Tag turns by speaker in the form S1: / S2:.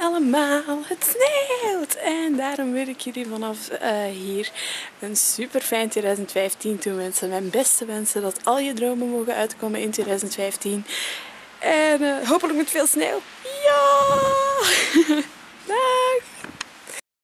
S1: allemaal, het sneeuwt! En daarom wil ik jullie vanaf hier een super fijn 2015 toewensen. Mijn beste wensen dat al je dromen mogen uitkomen in 2015. En hopelijk met veel sneeuw. Ja! Daag!